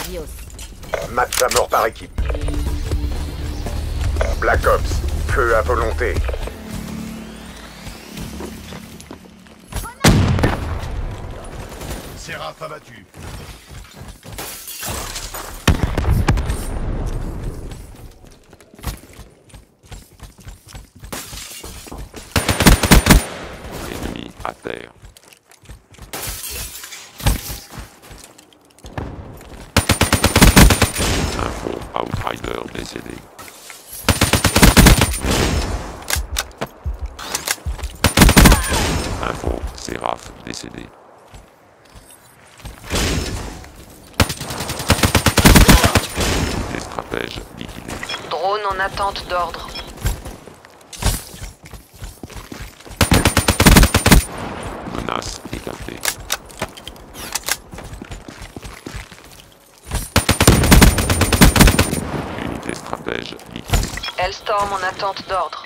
Adios. Match à mort par équipe. Black Ops, feu à volonté. Séraph abattu. Ennemi à terre. Info, Outrider décédé. Info, Séraph décédé. Unité stratège liquidée. Drone en attente d'ordre. Menace écartée. Unité stratège liquidée. Hellstorm en attente d'ordre.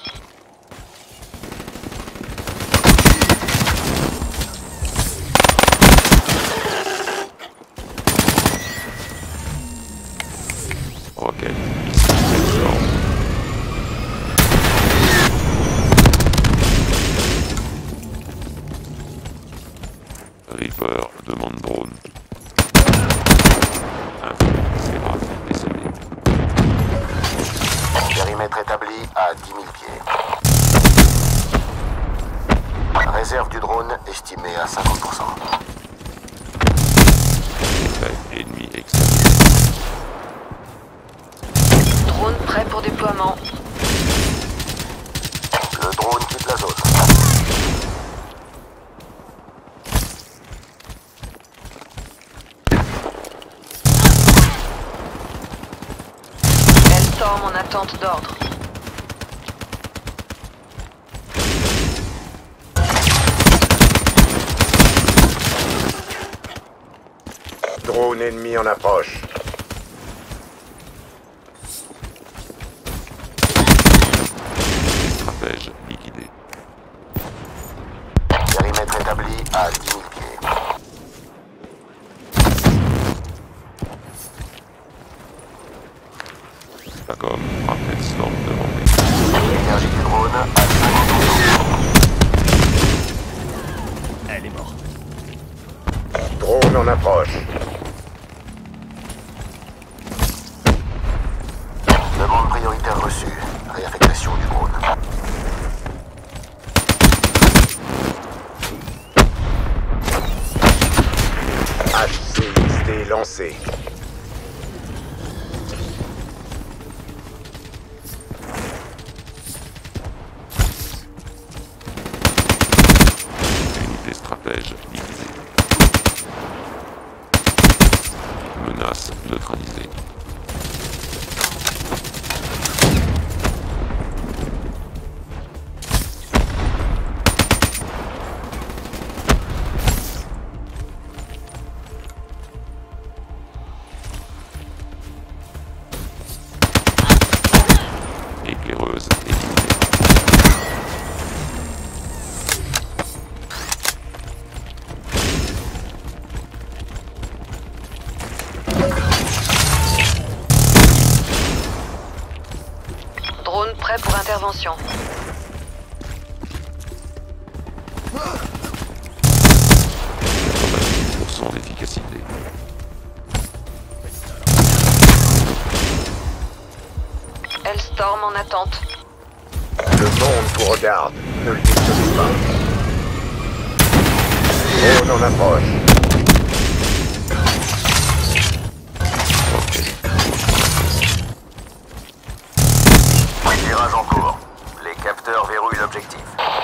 Roquette. Hellstorm. Reaper demande drone. Info, Séraph décédé. Périmètre établi à 10 000 pieds. Réserve du drone estimée à 50%. Effet ennemi exterminé. Drone prêt pour déploiement. Le drone quitte la zone. Hellstorm en attente d'ordre. Drone ennemi en approche. Stratège liquidé. Périmètre établi à 10 000 pieds. Stacom, rappel storm demandé. Énergie du drone à 50%. Elle est morte. Drone en approche. Demande prioritaire reçue. Réaffectation du drone. HCXD lancé. Unité stratège liquidée. Menace neutralisée. Éclaireuse éliminée. Drone prêt pour intervention. 98% d'efficacité. Hellstorm en attente. Le monde vous regarde. Ne le décevez pas. Drone en approche. Tirage en cours. Les capteurs verrouillent l'objectif.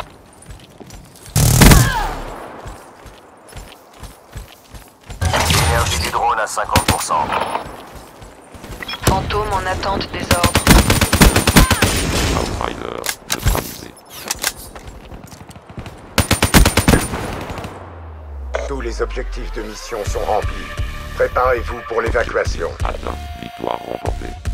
Énergie du drone à 50%. Fantôme en attente des ordres. Outrider neutralisé. Tous les objectifs de mission sont remplis. Préparez-vous pour l'évacuation. Atteint. Victoire remportée.